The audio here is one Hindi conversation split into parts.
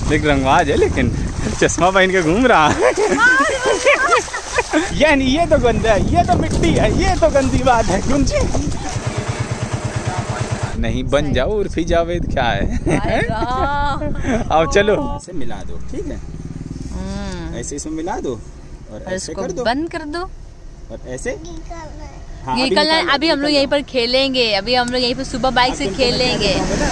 देख रंगवाज है लेकिन चश्मा पहन के घूम रहा है। ये तो गंदा है, ये तो मिट्टी है, ये तो गंदी बात है। कुंजी नहीं बन जाओ उर्फी जावेद क्या है। आओ चलो इसे मिला दो, ठीक है, ऐसे इसमें मिला दो और ऐसे कर दो, बंद कर दो और ऐसे निकलना। अभी हम लोग यहीं पर खेलेंगे, अभी हम लोग यहीं पर सुबह बाइक से खेलेंगे।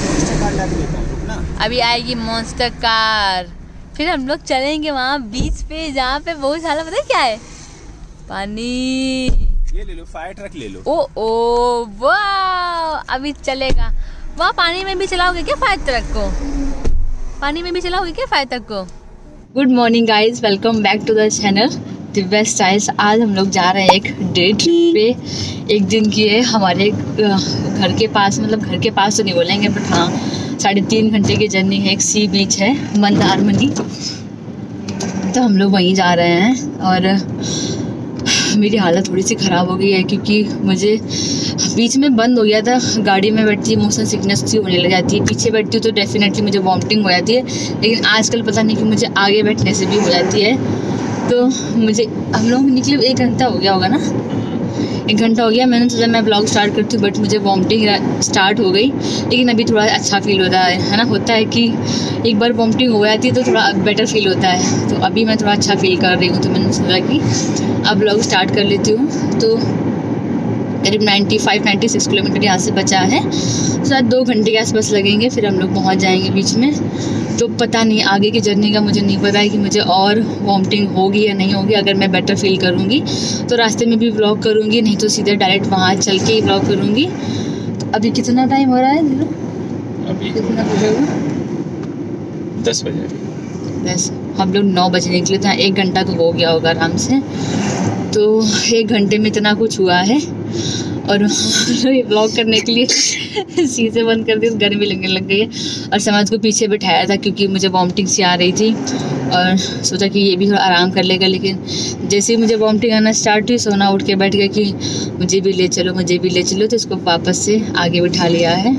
अभी आएगी मॉन्स्टर कार, फिर हम लोग चलेंगे वहाँ बीच पे जहाँ पे बहुत सारा पता है क्या है, पानी। ये ले लो, फायर ट्रक ले लो। ओ वाह, अभी चलेगा वहाँ। पानी में भी चलाओगे क्या फायर ट्रक को? पानी में भी चलाओगे क्या फायर ट्रक को? Good morning guys, welcome back to the channel Divya styles. आज हम लोग जा रहे हैं एक डे ट्रिप पे। एक दिन की है, हमारे घर के पास, मतलब घर के पास तो नहीं बोलेंगे बट हाँ 3.5 घंटे की जर्नी है। एक सी बीच है मंदारमनी, तो हम लोग वहीं जा रहे हैं। और मेरी हालत थोड़ी सी ख़राब हो गई है क्योंकि मुझे बीच में बंद हो गया था। गाड़ी में बैठती मोशन सिकनेस सी होने लग जाती है, पीछे बैठती हूँ तो डेफिनेटली मुझे वॉमिटिंग हो जाती है, लेकिन आजकल पता नहीं कि मुझे आगे बैठने से भी हो जाती है। तो मुझे, हम लोग निकले 1 घंटा हो गया होगा ना, 1 घंटा हो गया। मैंने सोचा मैं ब्लॉग स्टार्ट करती हूँ बट मुझे वॉमिटिंग स्टार्ट हो गई, लेकिन अभी थोड़ा अच्छा फील होता है ना। होता है कि एक बार वॉमिटिंग हो जाती है तो थोड़ा बेटर फील होता है, तो अभी मैं थोड़ा अच्छा फील कर रही हूँ। तो मैंने सोचा कि अब ब्लॉग स्टार्ट कर लेती हूँ। तो करीब 95-96 किलोमीटर यहाँ से बचा है, शायद 2 घंटे के आसपास लगेंगे, फिर हम लोग पहुँच जाएंगे बीच में। तो पता नहीं आगे की जर्नी का मुझे नहीं पता है कि मुझे और वॉमिटिंग होगी या नहीं होगी। अगर मैं बेटर फील करूँगी तो रास्ते में भी व्लॉग करूँगी, नहीं तो सीधे डायरेक्ट वहाँ चल के ही व्लॉग करूँगी। तो अभी कितना टाइम हो रहा है? अभी कितना बजेगा? 10 बजे। 10। हम लोग 9 बजे निकले थे, 1 घंटा तो हो गया होगा आराम से। तो 1 घंटे में इतना कुछ हुआ है। और ये ब्लॉग करने के लिए शीशे बंद कर दी, गर्मी लगने लग गई है। और समाज को पीछे बिठाया था क्योंकि मुझे वॉमिटिंग सी आ रही थी और सोचा कि ये भी थोड़ा आराम कर लेगा, लेकिन जैसे ही मुझे वॉमिटिंग आना स्टार्ट हुई, सोना उठ के बैठ गया कि मुझे भी ले चलो, मुझे भी ले चलो। तो इसको वापस से आगे बिठा लिया है।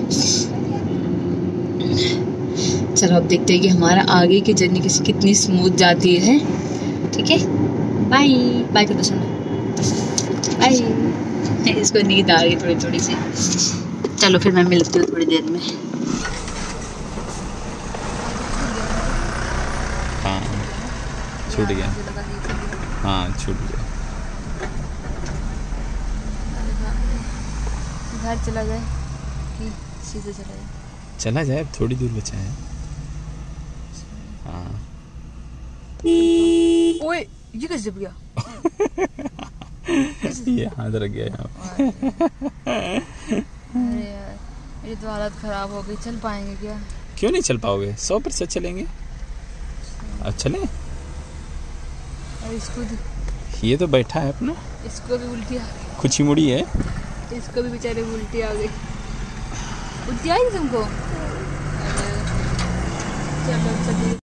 चलो अब देखते हैं कि हमारा आगे की जर्नी कितनी स्मूथ जाती है। ठीक है, बाय बाय कर दो सोना, बाय। इसको नींद आ रही थोड़ी सी। चलो फिर मैं मिलती हूँ थोड़ी देर में। हाँ छूट गया, हाँ छूट गया। घर चला जाए कि सीधे चला जाए? चला जाए, अब थोड़ी दूर बचा है। हाँ ओए ये कैसे जब गया? ये हाथ रख गया यहाँ पे। अरे यार मेरी तो हालत खराब हो गई। चल पाएंगे क्या? क्यों नहीं चल पाओगे? 100% चलेंगे। अब चलें? अरे इसको ये तो बैठा है अपना, इसको भी उल्टी आ गई। कुछ ही मुड़ी है, इसको भी बेचारे उल्टी आ गई। उल्टी आई तुमको? चलो चलिए।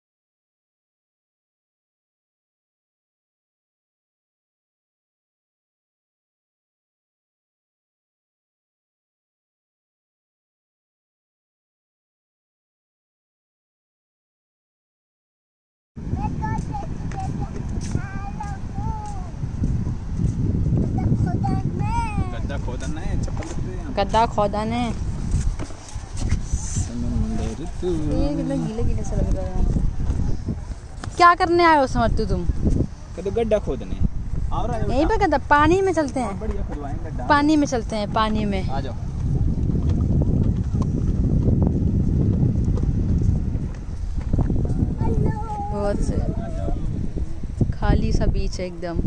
गड्ढा खोदन है। कितना गीले सा लग रहा है। क्या करने आए हो समझ तुम? तो गड्ढा खोदने यहीं पे गड्ढा, पानी में चलते हैं, पानी में चलते हैं, पानी में आ जाओ। बहुत से खाली सा बीच है एकदम,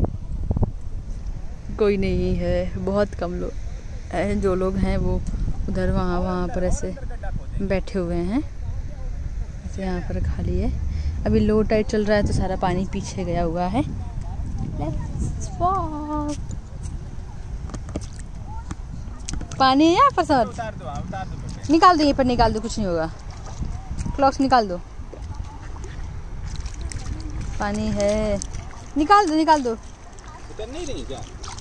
कोई नहीं है, बहुत कम लोग हैं। जो लोग हैं वो उधर वहाँ पर ऐसे बैठे हुए हैं, ऐसे यहाँ पर खाली है। अभी लो टाइड चल रहा है तो सारा पानी पीछे गया हुआ है। Let's walk। पानी है यहाँ पर सर, निकाल दो यहीं पर, निकाल दो, कुछ नहीं होगा। क्लॉक्स निकाल दो, पानी है, निकाल दो निकाल दो। नहीं रही क्या?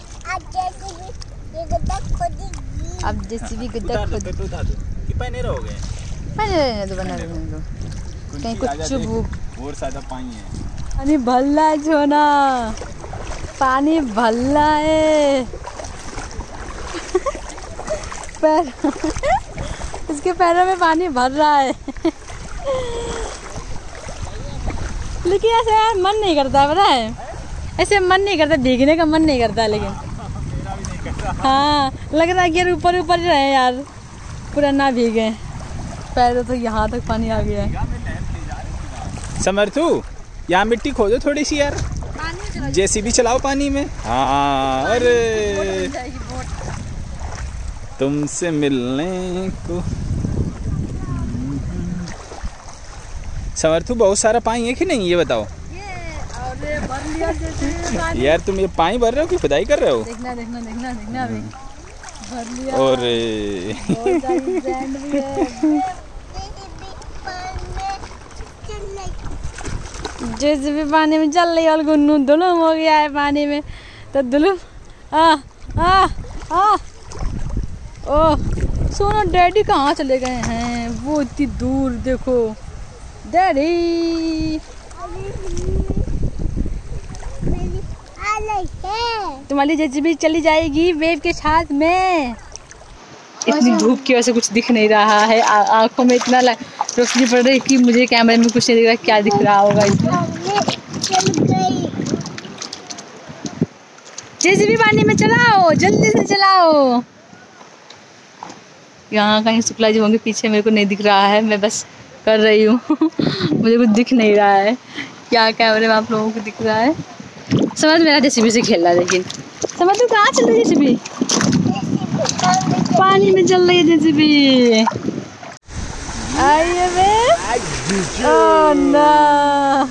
अब जैसे भी गड्ढा खोद कि पहने रहोगे, पहने रहने दो, बना रहने दो। कहीं कुछ भूख और ज्यादा पानी है। पानी भल्ला है छोना, पानी भल्ला है। पैर इसके पैरों में पानी भर रहा है। लेकिन ऐसे यार मन नहीं करता, पता है, ऐसे मन नहीं करता, भीगने का मन नहीं करता। लेकिन हाँ लग रहा है कि यार ऊपर ऊपर ही रहे यार, पूरा ना भीगे। पैरों तो यहाँ तक पानी आ गया है। समर्थू यहाँ मिट्टी खोदो थोड़ी सी यार, जेसीबी चलाओ पानी में। हाँ अरे तुमसे मिलने को। समर्थू बहुत सारा पानी है कि नहीं ये बताओ। ये भर लिया यार तुम ये पानी भर रहे हो कि खुदाई कर रहे हो? देखना देखना देखना देखना अभी भर लिया। और जैसे भी पानी में चल रही और गुन्नू दुलुम हो गया है पानी में, तो दुलुम ओह सोना डैडी कहाँ चले गए हैं? वो इतनी दूर देखो डैडी। तुम्हारी जेसीबी चली जाएगी वेव के साथ में। इतनी धूप की वजह से कुछ दिख नहीं रहा है, आंखों में इतना रोशनी पड़ रही है कि मुझे कैमरे में कुछ नहीं दिख रहा। क्या दिख रहा होगा इसमें? जेसीबी पानी में चलाओ, जल्दी से चलाओ। यहाँ कहीं शुक्ला जी होंगे पीछे, मेरे को नहीं दिख रहा है, मैं बस कर रही हूँ। मुझे कुछ दिख नहीं रहा है। क्या कैमरे में आप लोगों को दिख रहा है? समझ मेरा जेसीबी से खेल रहा है। लेकिन समझ तू कहाँ चल रही है जेसीबी? पानी में चल रही है जेसीबी। आइए वे। ओह ना।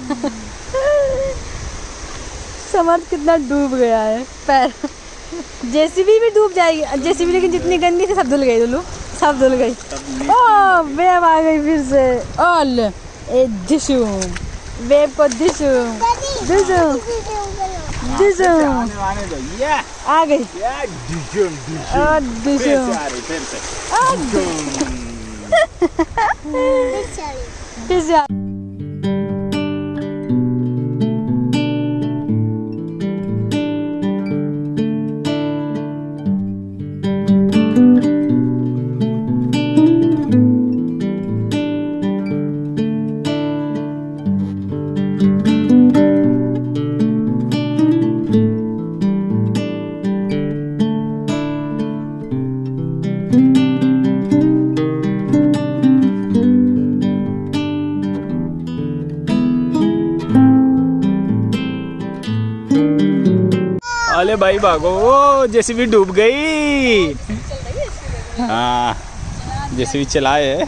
समझ कितना डूब गया है पैर। जेसीबी भी डूब जाएगी जेसीबी, लेकिन जितनी गंदी थी सब धुल गई। दुलू सब धुल गई। ओह वेव आ गई फिर से। ऑल ए दिशु वेव को दिशु दिशु दिशु आ गई। दिशु दिशु अरे भाई भागो, वो जेसीबी डूब गई। हाँ जेसीबी चलाए है।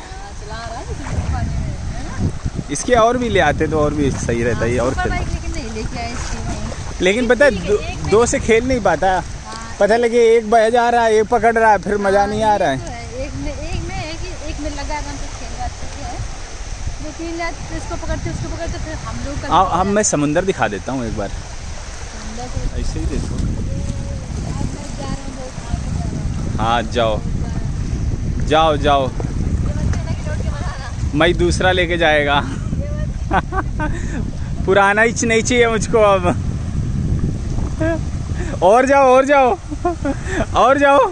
इसके और भी ले आते तो और भी सही रहता है। और लेकिन पता है दो से खेल नहीं पाता। पता लगे एक बह जा रहा है, एक पकड़ रहा है, फिर मजा नहीं आ रहा है। एक में लगा इसको पकड़ते उसको पकड़ते, फिर हम लोग हम मैं समुंदर दिखा देता हूँ एक बार। ऐसे ही देखो। हाँ जाओ जाओ जाओ, मैं दूसरा लेके जाएगा। पुराना ही नहीं चाहिए मुझको अब। और जाओ और जाओ और जाओ।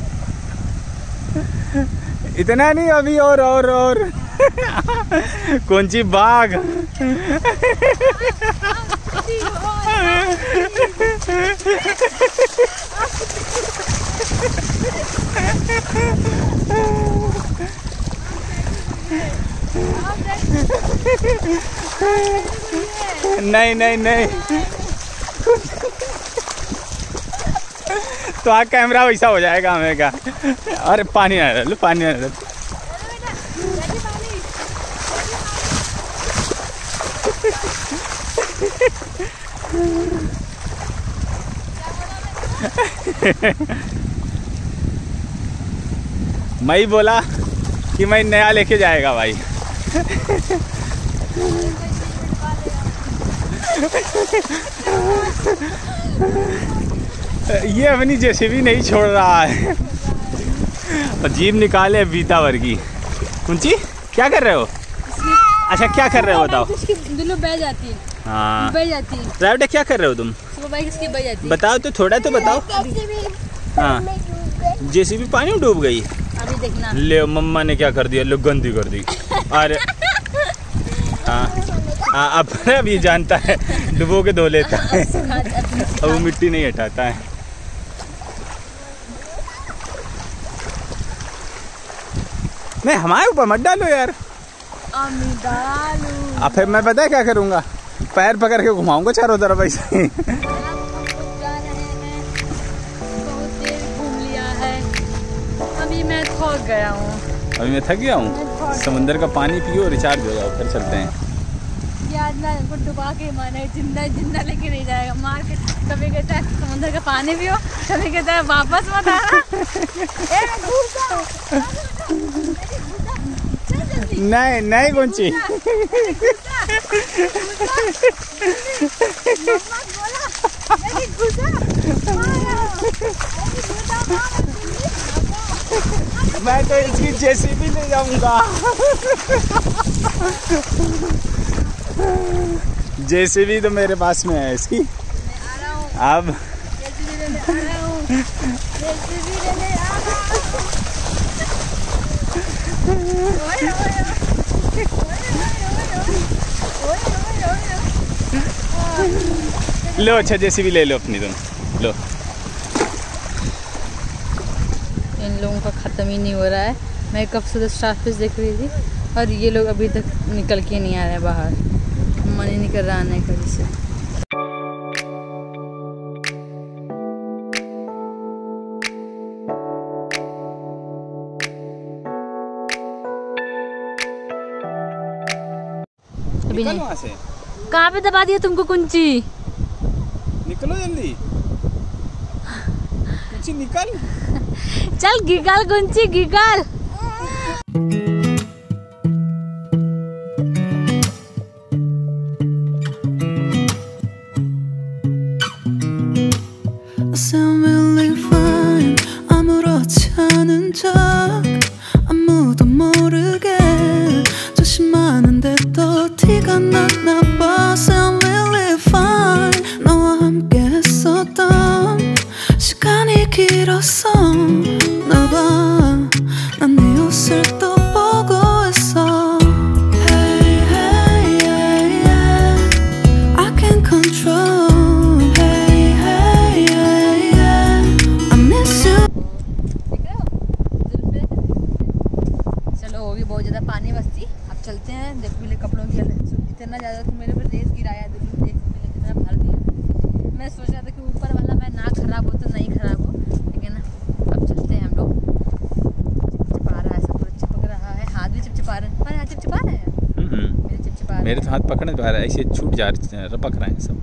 इतना नहीं अभी, और कौन सी बाघ। नहीं नहीं नहीं, तो आ कैमरा वैसा हो जाएगा हमें का। अरे पानी आ रहा, पानी आ रहा। मैं ही बोला कि मैं नया लेके जाएगा भाई। ये अपनी जेसीबी नहीं छोड़ रहा है। अजीब निकाले बीता वर्गी। कुंची क्या कर रहे हो? अच्छा क्या कर रहे हो बताओ? दिलों बह जाती है। हाँ बह जाती है। ड्राइवर क्या कर रहे हो तुम? सुबह बाइक इसकी बह जाती है। बताओ तो थोड़ा तो बताओ। हाँ जेसीबी पानी में डूब गई। अभी देखना। ले मम्मा ने क्या कर दिया, लो गंदी कर दी। अरे हाँ अब ये जानता है, डुबो के धो लेता है। अब वो मिट्टी नहीं हटाता है। नहीं हमारे ऊपर मत डालो यार। अब फिर मैं पता है क्या करूँगा, पैर पकड़ के घुमाऊंगा चारों तरफ ऐसे। मैं थक गया हूँ। अभी मैं थक गया हूँ। समुंदर का पानी पियो, रिचार्ज हो जाओ, फिर चलते हैं। यार ना इनको डुबा के माने जिंदा जिंदा लेके नहीं जाएगा, मार के। कभी कहता है समुंदर का पानी पियो, कभी कहता है वापस मत आना। नहीं नहीं गुंची। मैं तो इसकी जेसीबी ले जाऊंगा। जेसीबी तो मेरे पास में है इसकी। अब लो अच्छा जेसीबी ले लो अपनी, तुम लो। इन लोगों का ख़त्म ही नहीं हो रहा है। मैं कब से स्टारफिश देख रही थी और ये लोग अभी तक निकल के नहीं आ रहे बाहर। मन ही नहीं कर रहा आने का जिसे। अभी नहीं। वहाँ से कहाँ पे दबा दिया तुमको कुंची? निकलो जल्दी, कुंची निकल। चल गिगल कुंची गिगल। 아무렇지 않은 척 아무도 모르게 조심하는데 또 티가 났나 봐. Sound really fine. 너와 함께 했었던 시간이 길었어. 나 봐, 난 네 옷을 또 보고 있어. Hey, hey, hey, yeah. I can't control. Hey, hey, hey, yeah. I miss you. चलो होगी बहुत ज़्यादा पानी मस्ती। अब चलते हैं। देखो मेरे कपड़ों की इतना ज़्यादा तो मेरे पर रेस गिराया। देखो कितना भर दिया। मैं सोच रहा था कि ऊपर वाला मैं ना खराब हो तो नहीं खराब हो, लेकिन अब चलते हैं हम लोग। चिपचिपा रहा है, सब पूरा चिपक रहा है। हाथ भी चिपचिपा रहे हैं। हमारे हाथ चिपचिपा रहे हैं। मेरे चिपचिपा रहे हैं। मेरे तो हाथ पकड़ने पा रहा है, ऐसे छूट जा रहे, रपक रहे हैं सब।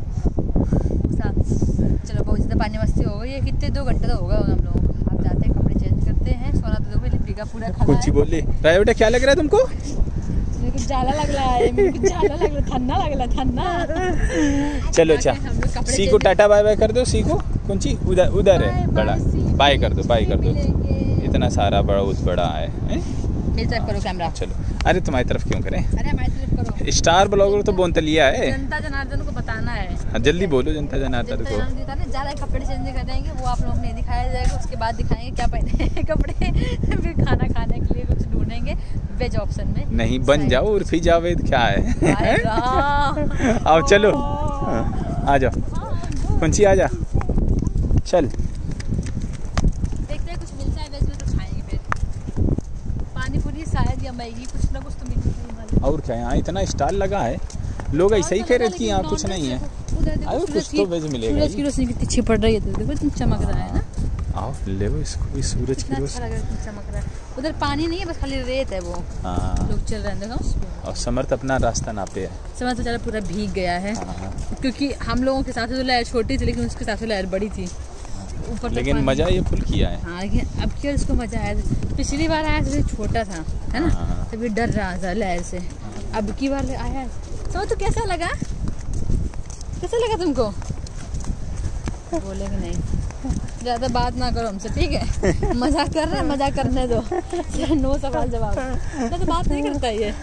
चलो बहुत ज़्यादा पानी मस्ती हो गई है। कितने 2 घंटे तो होगा हम लोगों को। अब जाते हैं, कपड़े चेंज करते हैं। सोना तो देखो लिपि पूरा खा कुछ बोले बेटा, क्या लग रहा है तुमको? मेरे को जाला लग रहा है, मेरे को जाला लग रहा है, ठंडा लग रहा है, ठंडा। चलो अच्छा, सी को टाटा बाय बाय कर दो। सी को कुंची उधर उधर है बड़ा, बाय कर दो, बाय कर दो। इतना सारा बहुत बड़ा है। मेरी तरफ करो कैमरा। चलो, अरे तुम्हारी तरफ क्यों करें? अरे हमारी तरफ करो। स्टार ब्लॉगर तो बोनतलिया है। जनता जनार्दन को बताना है। हाँ जल्दी बोलो, जनता जनार्दन को। ज़्यादा कपड़े चेंज कर देंगे, वो आप लोग नहीं दिखाया जाएगा। उसके बाद दिखाएंगे क्या पहने हैं कपड़े। फिर खाना खाने के लिए कुछ ढूंढेंगे वेज ऑप्शन में। नहीं बन जाओ उर्फी जावेद, क्या है। आओ चलो, आ जाओ कुंची, आ जा चल। देखते हैं कुछ मिलता है वेज में तो खाएंगे। फिर पानी पूरी शायद या मैगी, कुछ ना कुछ तो मिलेगी। और क्या, यहाँ इतना स्टॉल लगा है, लोग ऐसे ही कह रहे कि यहाँ कुछ नहीं है। अरे कुछ तो वेज मिलेगा। सूरज की रोशनी कितनी अच्छी पड़ रही है, तो देखो इतना चमक रहा है ना। आओ ले वो इसको भी, सूरज की रोशनी चमक रहा है। उधर पानी नहीं है, बस खाली रेत है। वो हाँ, लोग चल रहे हैं देखो। और समर्थ अपना रास्ता नापे है। समर्थ बेचारा पूरा भीग गया है। क्योंकि हम लोगों के साथ तो लहर छोटी थी, लेकिन उसके साथ लहर बड़ी थी ऊपर। लेकिन मजा ये फुल किया है। हाँ, लेकिन अब क्या इसको मजा आया। पिछली बार आया तो छोटा था, है ना, तभी डर रहा था लहर से। अब की बार आया तो कैसा लगा? कैसा लगा तुमको? बोले कि नहीं। ज्यादा बात ना करो हमसे, ठीक है? मजाक कर रहे हैं, मजाक करने दो। नो सवाल जवाब, तो बात नहीं करता ये।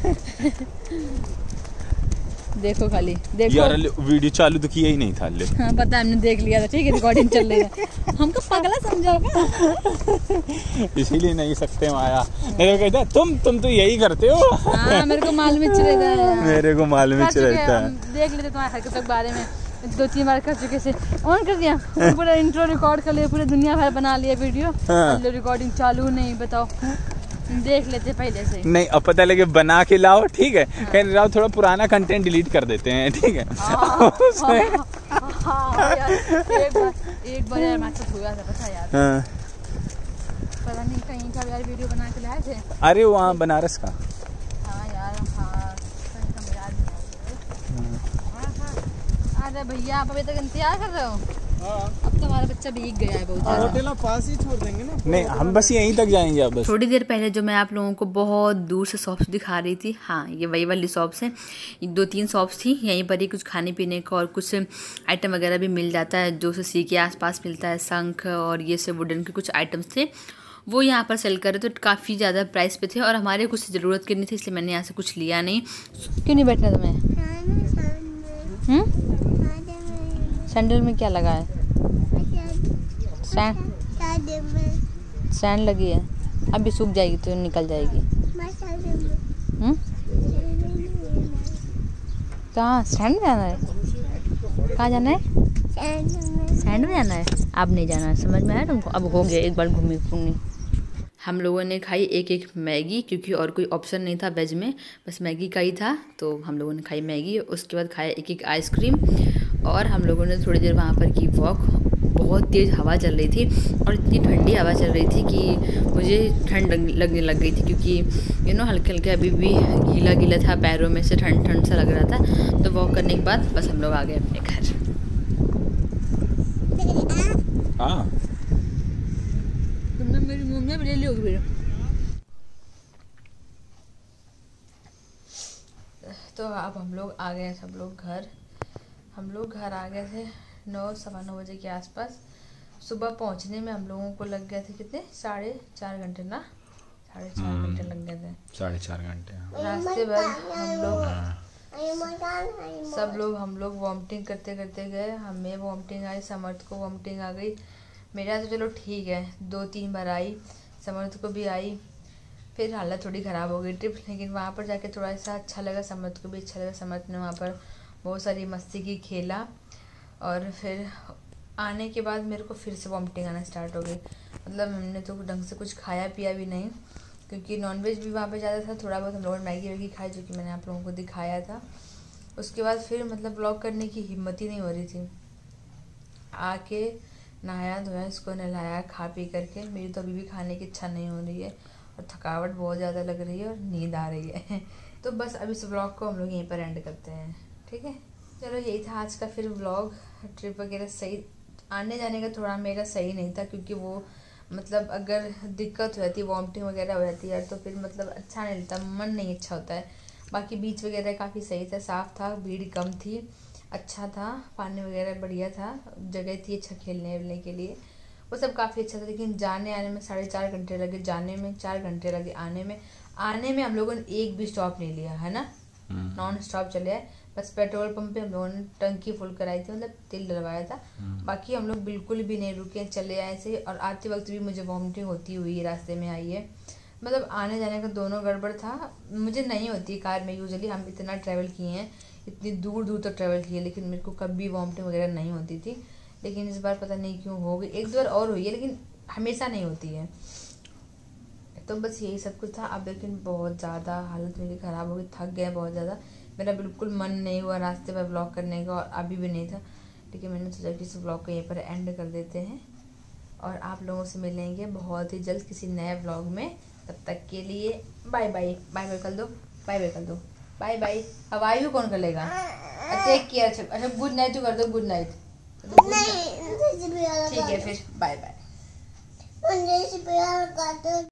देखो खाली देखो यार, वीडियो चालू तो किया ही नहीं था। ले हाँ पता है, हमने देख लिया था, ठीक है? रिकॉर्डिंग चल रही है। हमको पगला समझोगे? इसीलिए नहीं सकते माया। नहीं तो कहता तुम तो यही करते हो। हाँ मेरे को मालूम रहता है, मेरे को मालूम रहता है। देख लेते तुम्हारे हरकतों के बारे में, 2-3 बार कर चुके से। ऑन कर दिया, पूरा इंट्रो रिकॉर्ड कर लिया, पूरे दुनिया भर बना लिया वीडियो। रिकॉर्डिंग चालू नहीं, बताओ। देख लेते पहले से नहीं, अब पता लगे बना के लाओ, ठीक है? कहीं लाओ, थोड़ा पुराना कंटेंट डिलीट कर देते हैं, ठीक है? एक बार यार मैं तो हुआ था, पता यार। पता नहीं कहीं का यार वीडियो बना के लाए थे। अरे वहाँ बनारस का। हाँ यार, हाँ अरे भैया आप अभी तक इंतजार कर रहे हो? अब तो हमारा बच्चा भीग गया है बहुत। होटल पास ही छोड़ देंगे ना। नहीं, हम बस यहीं तक जाएंगे अब बस। थोड़ी देर पहले जो मैं आप लोगों को बहुत दूर से शॉप्स दिखा रही थी, हाँ ये वही वाली शॉप्स हैं। 2-3 शॉप्स थी, यहीं पर ही कुछ खाने पीने का और कुछ आइटम वगैरह भी मिल जाता है, जो सी के आसपास मिलता है। शंख और ये सब वुडन के कुछ आइटम्स थे, वो यहाँ पर सेल कर रहे थे। तो काफ़ी ज़्यादा प्राइस पे थे और हमारे कुछ ज़रूरत की नहीं थी, इसलिए मैंने यहाँ से कुछ लिया नहीं। क्यों नहीं बैठना तुम्हें? सैंडल में क्या लगा है? सैंड लगी है, अभी सूख जाएगी तो निकल जाएगी। कहाँ सैंड में जाना है? कहाँ जाना है? सैंड में जाना है। अब नहीं जाना है, समझ में आया तुमको? अब हो गया, एक बार घूमी घूमी। हम लोगों ने खाई एक मैगी, क्योंकि और कोई ऑप्शन नहीं था वेज में, बस मैगी का ही था। तो हम लोगों ने खाई मैगी, उसके बाद खाया एक आइसक्रीम, और हम लोगों ने थोड़ी देर वहाँ पर की वॉक। बहुत तेज़ हवा चल रही थी और इतनी ठंडी हवा चल रही थी कि मुझे ठंड लगने लग गई थी, क्योंकि हल्के हल्के अभी भी गीला गीला था, पैरों में से ठंड सा लग रहा था। तो वॉक करने के बाद बस हम लोग आ गए अपने घर। हाँ, तुमने मेरी मुँह में ले लियोगी फिर। तो अब हम लोग आ गए, सब लोग घर। हम लोग घर आ गए थे 9-9:15 बजे के आसपास। सुबह पहुंचने में हम लोगों को लग गए थे कितने, 4.5 घंटे ना, 4.5 घंटे लग गए थे। 4.5 घंटे रास्ते भर हम लोग वॉमिटिंग करते करते गए। हमें वॉमिटिंग आई, समर्थ को वॉमिटिंग आ गई। मेरा तो चलो ठीक है, 2-3 बार आई, समर्थ को भी आई। फिर हालत थोड़ी ख़राब हो गई ट्रिप, लेकिन वहाँ पर जाके थोड़ा सा अच्छा लगा, समर्थ को भी अच्छा लगा। समर्थ ने वहाँ पर बहुत सारी मस्ती की, खेला। और फिर आने के बाद मेरे को फिर से वॉमिटिंग आना स्टार्ट हो गई। मतलब हमने तो ढंग से कुछ खाया पिया भी नहीं, क्योंकि नॉनवेज भी वहाँ पे ज़्यादा था। थोड़ा बहुत हम लोगों ने मैगी वैगी खाई, जो कि मैंने आप लोगों को दिखाया था। उसके बाद फिर मतलब ब्लॉग करने की हिम्मत ही नहीं हो रही थी। आके नहाया धोया, इसको नहलाया, खा पी करके। मेरी तो अभी भी खाने की इच्छा नहीं हो रही है और थकावट बहुत ज़्यादा लग रही है और नींद आ रही है। तो बस अब इस ब्लॉग को हम लोग यहीं पर एंड करते हैं, ठीक है? चलो यही था आज का फिर व्लॉग। ट्रिप वगैरह सही, आने जाने का थोड़ा मेरा सही नहीं था, क्योंकि वो मतलब अगर दिक्कत हो जाती, वॉमिटिंग वगैरह हो जाती है, तो फिर मतलब अच्छा नहीं लगता, मन नहीं अच्छा होता है। बाकी बीच वगैरह काफ़ी सही था, साफ़ था, भीड़ कम थी, अच्छा था, पानी वगैरह बढ़िया था, जगह थी अच्छा खेलने वेलने के लिए, वो सब काफ़ी अच्छा था। लेकिन जाने आने में 4.5 घंटे लगे, जाने में 4 घंटे लगे, आने में हम लोगों ने एक भी स्टॉप नहीं लिया है ना, नॉन स्टॉप चले आए। बस पेट्रोल पंप पे हम लोगों ने टंकी फुल कराई थी, मतलब तेल डलवाया था। बाकी हम लोग बिल्कुल भी नहीं रुके, चले आए से। और आते वक्त भी मुझे वॉमिटिंग होती हुई रास्ते में आई है। मतलब आने जाने का दोनों गड़बड़ था। मुझे नहीं होती कार में यूजुअली, हम इतना ट्रैवल किए हैं, इतनी दूर दूर तक ट्रैवल किए, लेकिन मेरे को कभी वॉमिटिंग वगैरह नहीं होती थी। लेकिन इस बार पता नहीं क्यों हो गई, एक दो बार और हुई है, लेकिन हमेशा नहीं होती है। तो बस यही सब कुछ था। अब लेकिन बहुत ज़्यादा हालत मेरी ख़राब हो गई, थक गया बहुत ज़्यादा। मेरा बिल्कुल मन नहीं हुआ रास्ते पर व्लॉग करने का, और अभी भी नहीं था। लेकिन मैंने सोचा कि इस व्लॉग को यहीं पर एंड कर देते हैं, और आप लोगों से मिलेंगे बहुत ही जल्द किसी नए व्लॉग में। तब तक के लिए बाय बाय। बाय बाय कर दो, बाय बाय कर दो, बाय बाय। अब आई भी कौन कर लेगा? Take care. अच्छा गुड नाइट तो कर दो, गुड नाइट। ठीक है फिर, बाय बाय।